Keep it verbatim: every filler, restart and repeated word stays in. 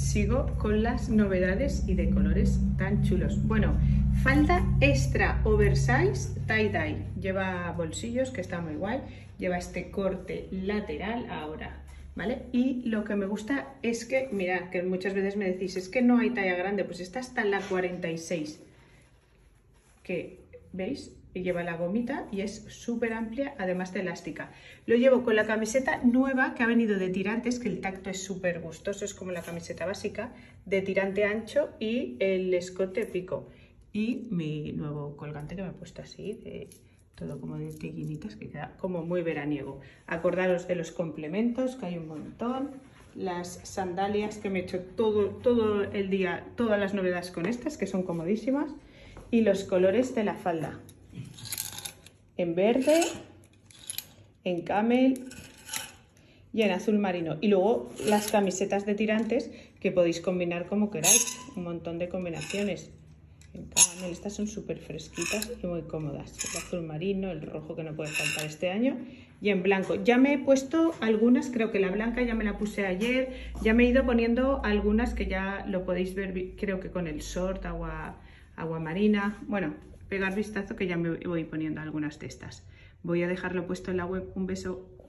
sigo con las novedades y de colores tan chulos. Bueno, falda extra oversize tie-dye. Lleva bolsillos, que está muy guay. Lleva este corte lateral ahora, ¿vale? Y lo que me gusta es que, mirad, que muchas veces me decís, es que no hay talla grande. Pues esta está en la cuarenta y seis. Que, ¿veis? Y lleva la gomita y es súper amplia, además de elástica. Lo llevo con la camiseta nueva que ha venido de tirantes, que el tacto es súper gustoso, es como la camiseta básica, de tirante ancho y el escote pico. Y mi nuevo colgante que me he puesto así, de todo como de tiguinitas, que queda como muy veraniego. Acordaros de los complementos, que hay un montón. Las sandalias, que me he hecho todo, todo el día, todas las novedades con estas, que son comodísimas. Y los colores de la falda. En verde, en camel y en azul marino. Y luego las camisetas de tirantes que podéis combinar como queráis. Un montón de combinaciones. En camel, estas son súper fresquitas y muy cómodas. El azul marino, el rojo que no puede faltar este año. Y en blanco. Ya me he puesto algunas, creo que la blanca ya me la puse ayer. Ya me he ido poniendo algunas que ya lo podéis ver, creo que con el short, agua, agua marina. Bueno, pegar vistazo que ya me voy poniendo algunas de estas. Voy a dejarlo puesto en la web. Un beso.